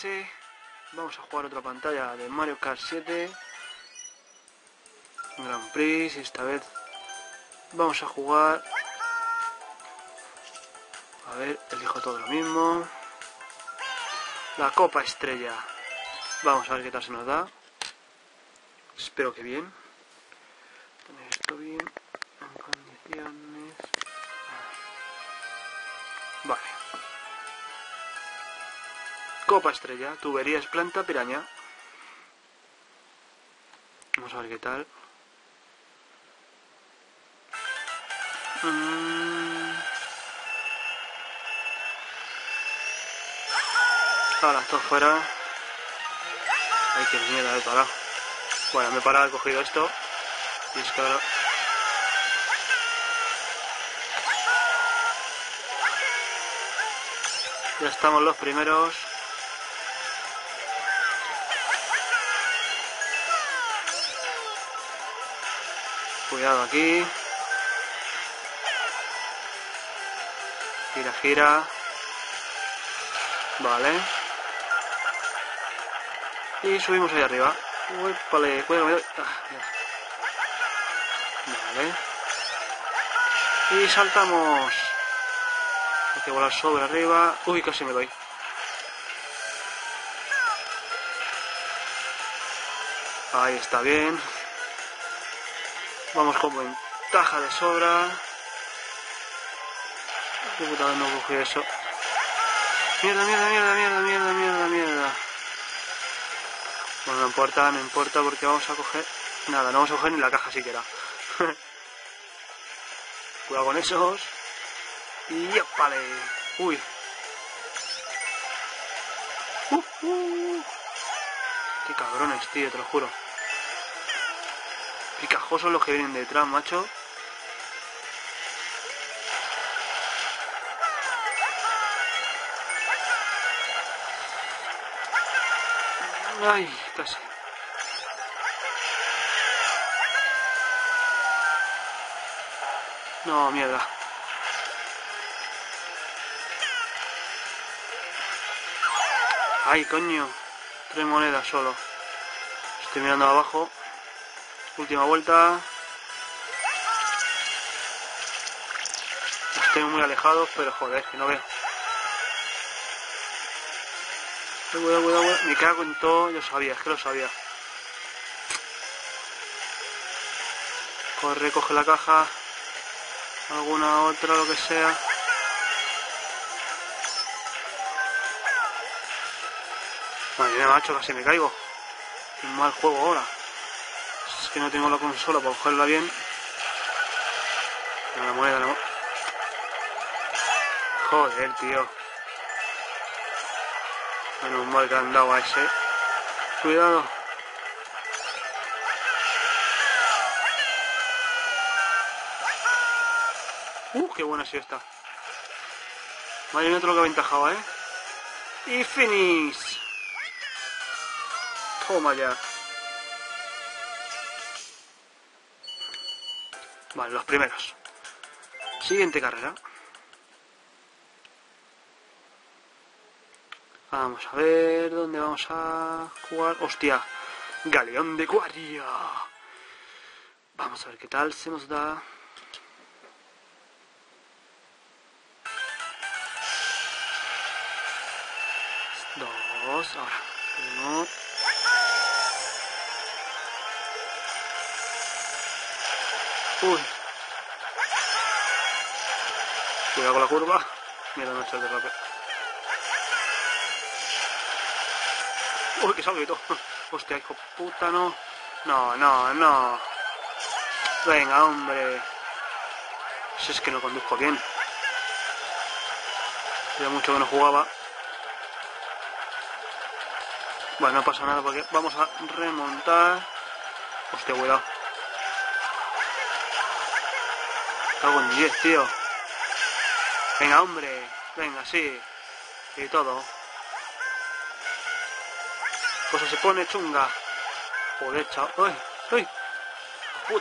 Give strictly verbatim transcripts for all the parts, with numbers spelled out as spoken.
clase. Vamos a jugar otra pantalla de Mario Kart siete. Grand Prix. Y esta vez vamos a jugar... A ver, elijo todo lo mismo. La Copa Estrella. Vamos a ver qué tal se nos da. Espero que bien. Poner esto bien. En condiciones. Vale. Copa Estrella. Tuberías, planta, piraña. Vamos a ver qué tal. Mm. Ahora, esto fuera. Ay, qué mierda, he parado. Bueno, me he parado, he cogido esto. Y es que ahora... Ya estamos los primeros. Cuidado aquí. Gira, gira. Vale. Y subimos ahí arriba. Uy, vale, cuidado, cuidado. Ah, vale. Y saltamos. Hay que volar sobre arriba. Uy, casi me doy. Ahí está bien. Vamos con ventaja de sobra. Qué putada, no cogí eso. Mierda, mierda, mierda, mierda, mierda, mierda, mierda. Bueno, no importa, no importa porque vamos a coger... Nada, no vamos a coger ni la caja siquiera. Cuidado con esos. Y vale. Uy. Uh, uh. Qué cabrones, tío, te lo juro. Picajosos los que vienen detrás, macho. Ay, casi. No, mierda. Ay, coño. Tres monedas solo. Estoy mirando abajo. Última vuelta. Estoy muy alejado, pero joder, que no veo. Cuidado, cuidado, cuidado. Me cago en todo. Yo sabía, es que lo sabía. Corre, coge la caja. Alguna otra, lo que sea. Madre mía, macho, casi me caigo. Qué mal juego ahora. Es que no tengo la consola para cogerla bien. La moneda, la moneda. Joder, tío. Menos mal que han dado a ese. Cuidado. Uh, qué buena ha sido esta. Madre mía, todo lo que aventajaba, ¿eh? Y finish. Toma ya. Vale, los primeros. Siguiente carrera. Vamos a ver dónde vamos a jugar. ¡Hostia! Galeón de Guardia. Vamos a ver qué tal se nos da. Dos. Ahora. Uno. Uy. Cuidado con la curva. Mira, no echa de rápido. Uy, que salgo y todo. Hostia, hijo puta, no. No, no, no. Venga, hombre. Si es que no conduzco bien. Ya mucho que no jugaba. Bueno, no pasa nada porque vamos a remontar. Hostia, cuidado. Cago en diez, tío. Venga, hombre. Venga, sí. Y todo. Cosa se pone chunga. Joder, chaval. ¡Uy! ¡Uy! ¡Puta!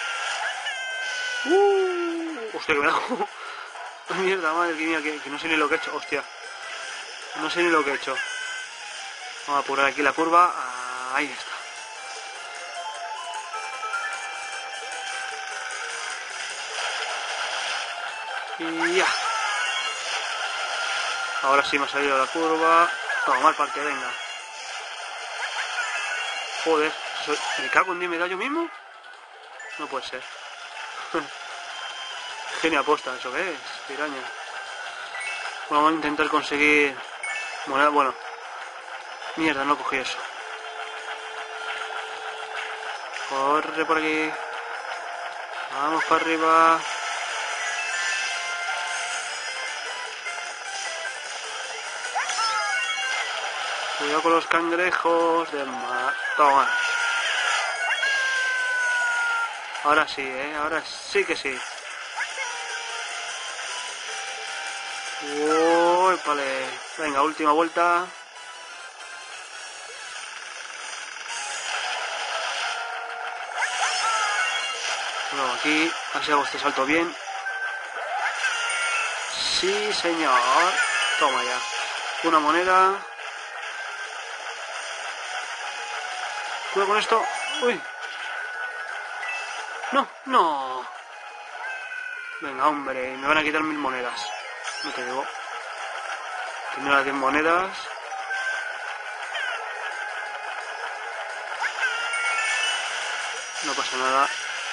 ¡Uh! ¡Hostia, que me da! ¡Mierda, madre mía! Que, que no sé ni lo que he hecho. ¡Hostia! No sé ni lo que he hecho. Vamos a apurar aquí la curva. Ahí está. Y ya. Ahora sí me ha salido la curva. Toma mal para que venga. Joder, ¿me cago en diez me da yo mismo? No puede ser. Genio aposta, ¿eso qué es? Piraña. Bueno, vamos a intentar conseguir moneda. Bueno, mierda, no cogí eso. Corre por aquí. Vamos para arriba. Cuidado con los cangrejos de mar. Toma. Ahora sí, ¿eh? Ahora sí que sí. Uy, vale. Venga, última vuelta. Bueno, aquí, a ver si hago este salto bien. Sí, señor. Toma ya. Una moneda. Cuidado con esto. Uy. No, no. Venga, hombre, me van a quitar mil monedas. No te digo. Tengo las diez monedas. No pasa nada.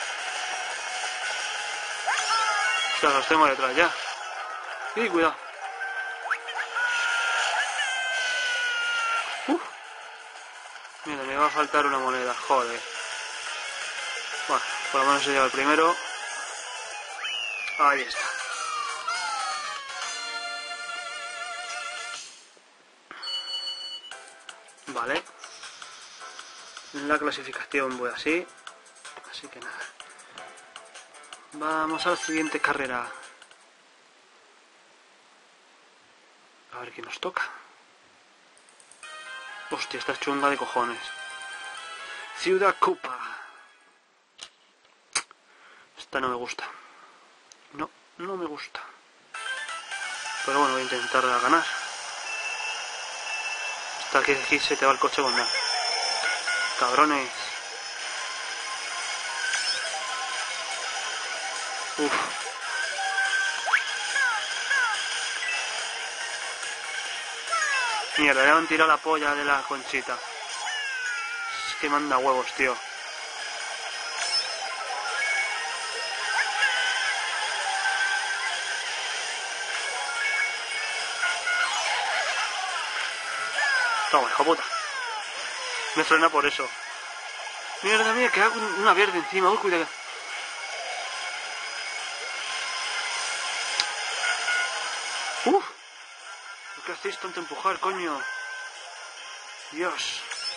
Ostras, los tengo detrás ya. Y cuidado. Uf. Mira, me va a faltar una moneda. Joder. Bueno, por lo menos se lleva el primero. Ahí está. Vale. La clasificación voy así. Así que nada. Vamos a la siguiente carrera. A ver qué nos toca. Hostia, esta es chunga de cojones. Ciudad Koopa. Esta no me gusta. No, no me gusta. Pero bueno, voy a intentar ganar. Hasta que aquí se te va el coche con nada. Cabrones. Uf. Mierda, ya me han tirado la polla de la conchita. Es que manda huevos, tío. Toma, hijo puta. Me frena por eso. Mierda mía, que hago una verde encima. Uy, cuidado. Uf. ¿Por qué hacéis tanto empujar, coño? Dios.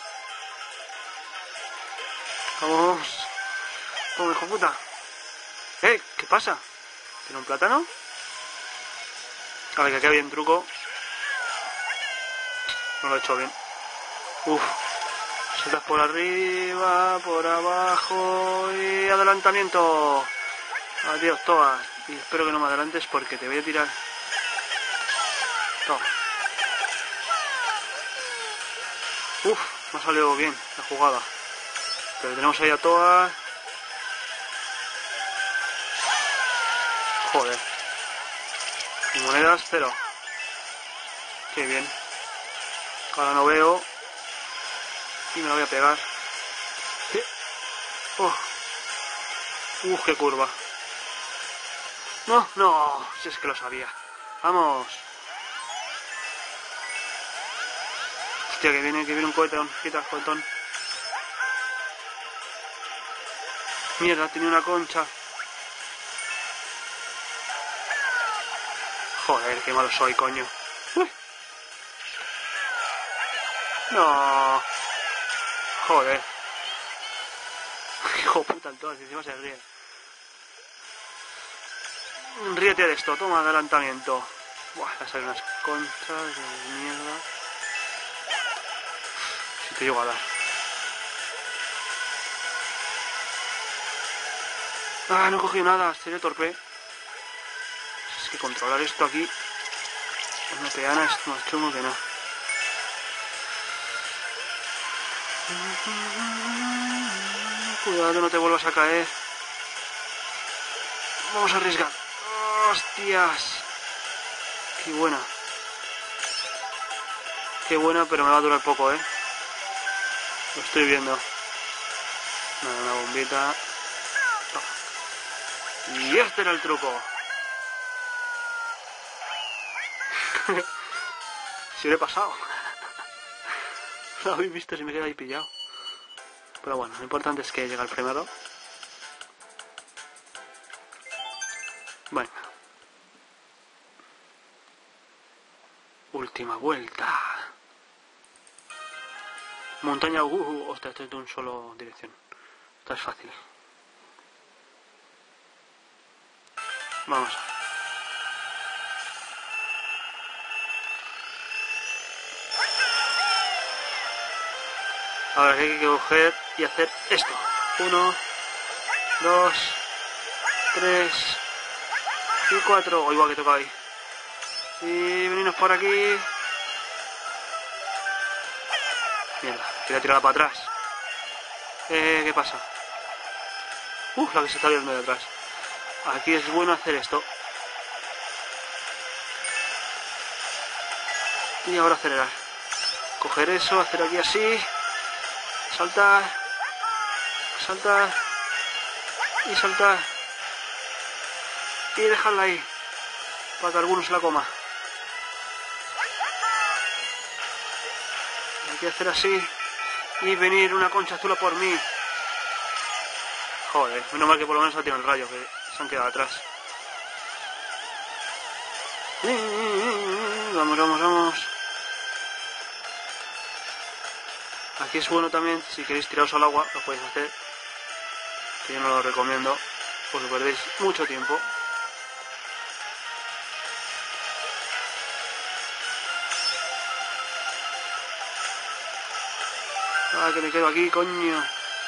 Vamos. Toma, hijo puta. Eh, ¿qué pasa? ¿Tiene un plátano? A ver, que aquí había un truco. No lo he hecho bien. Uf. Saltas por arriba, por abajo y adelantamiento. Adiós, todas. Y espero que no me adelantes porque te voy a tirar. Toma. Uf, me ha salido bien la jugada. Pero tenemos ahí a todas. Joder. Y monedas, cero. Qué bien. Ahora no veo. Y me la voy a pegar. ¿Qué? Oh. Uf, qué curva. No, no. Si es que lo sabía. Vamos. Hostia, que viene, que viene un cohetón. Quita el cohetón. Mierda, tenía una concha. Joder, qué malo soy, coño. Uy. No. Joder. Hijo puta, entonces, encima se ríe. Ríete de esto, toma adelantamiento. Buah, le salen unas conchas de mierda. Si te llego a dar. Ah, no he cogido nada, sería torpe. Es que controlar esto aquí. Una peana es más chungo que nada. Cuidado, no te vuelvas a caer. Vamos a arriesgar. ¡Hostias! ¡Qué buena! ¡Qué buena, pero me va a durar poco, eh! Lo estoy viendo. Nada, una bombita. Toma. Y este era el truco. Si lo he pasado. Lo habéis visto si me queda ahí pillado. Pero bueno, lo importante es que llega el primero. Venga. Última vuelta. Montaña, uh, uh, hostia, esto es de un solo dirección. Esto es fácil. Vamos a ver. Ahora hay que coger y hacer esto. Uno, dos, tres y cuatro. O igual que toca ahí. Y venimos por aquí. Mierda, quería tirarla para atrás. Eh, ¿qué pasa? Uf, la que se está viendo de atrás. Aquí es bueno hacer esto. Y ahora acelerar. Coger eso, hacer aquí así. Saltar. Saltar. Y saltar. Y dejarla ahí. Para que alguno se la coma. Hay que hacer así. Y venir una concha azul por mí. Joder, menos mal que por lo menos ha tirado el rayo, que se han quedado atrás. Vamos, vamos, vamos. Aquí es bueno también, si queréis tiraros al agua, lo podéis hacer. Que yo no lo recomiendo, porque perdéis mucho tiempo. Ah, que me quedo aquí, coño.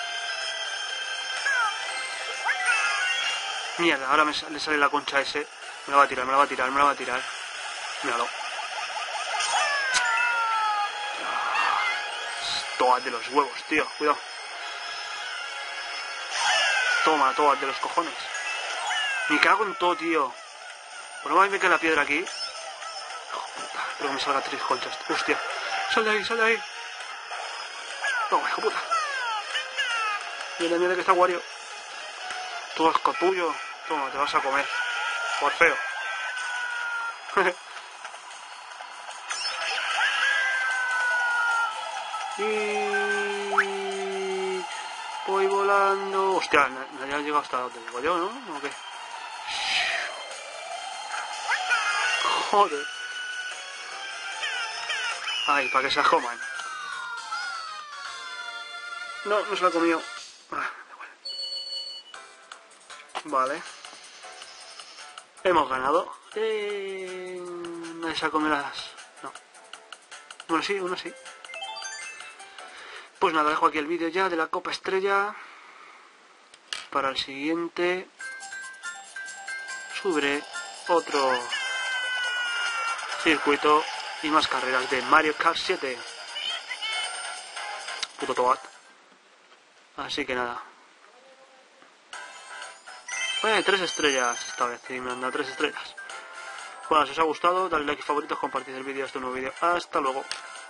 Mierda, ahora me le sale la concha ese. Me la va a tirar, me la va a tirar, me la va a tirar. Míralo. Toad de los huevos, tío, cuidado. Toma, Toad de los cojones. Me cago en todo, tío. Por lo menos me queda la piedra aquí. Espero que me salga tres conchas. Hostia. Sal de ahí, sal de ahí. No, hijo puta. Mira, mira que está Wario. Todo asco tuyo. Toma, te vas a comer. Por feo. Y voy volando. Hostia, ya he llegado hasta donde digo yo, ¿no? ¿O qué? Joder. Ay, para que se coman. No, no se lo ha comido. Ah, vale. Hemos ganado. Eh, nadie se ha comido las... No. Bueno, sí, uno sí. Pues nada, dejo aquí el vídeo ya de la Copa Estrella. Para el siguiente subiré otro circuito y más carreras de Mario Kart siete. Puto Toad. Así que nada. Eh, tres estrellas esta vez, sí, me han dado tres estrellas. Bueno, si os ha gustado, dale like y favoritos, compartid el vídeo, este nuevo vídeo. Hasta luego.